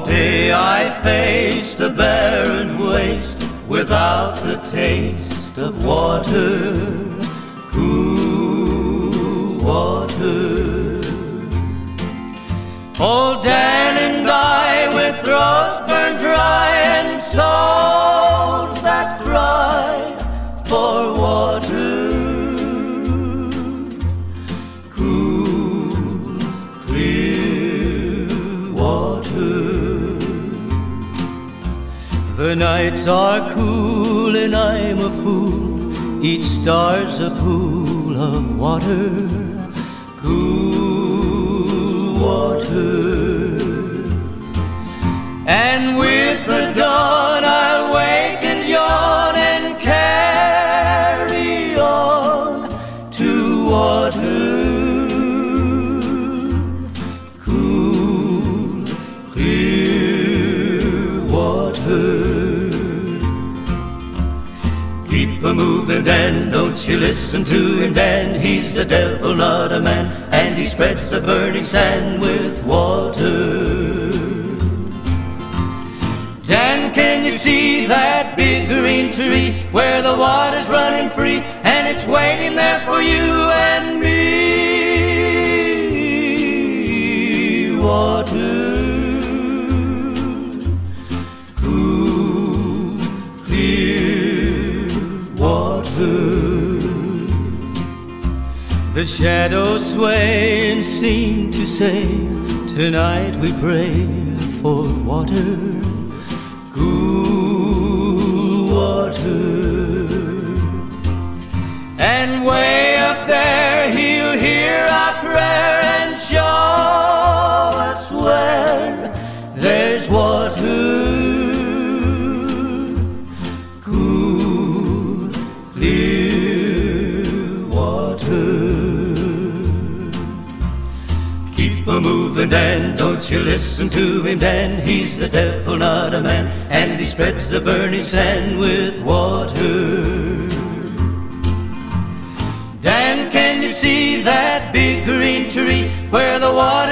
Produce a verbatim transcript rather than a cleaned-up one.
day I face the barren waste without the taste of water, cool water. Old Dan and I, with throats burned dry and souls that cry for water, cool, clear water. The nights are cool and I'm a fool, each star's a pool of water, cool water. And with the dawn I'll wake and yawn and carry on to water, cool, clear water. Keep a-moving, Dan, don't you listen to him, Dan. He's the devil, not a man, and he spreads the burning sand with water. Dan, can you see that big green tree where the water's running free and it's waiting there for you and me? Water, cool, clear water. The shadows sway and seem to say, tonight we pray for water, cool water. And way up there he'll hear our prayer and show us where there's water, cool, clear water. Keep a-moving, Dan, don't you listen to him, Dan. He's the devil, not a man, and he spreads the burning sand with water. Dan, can you see that big green tree where the water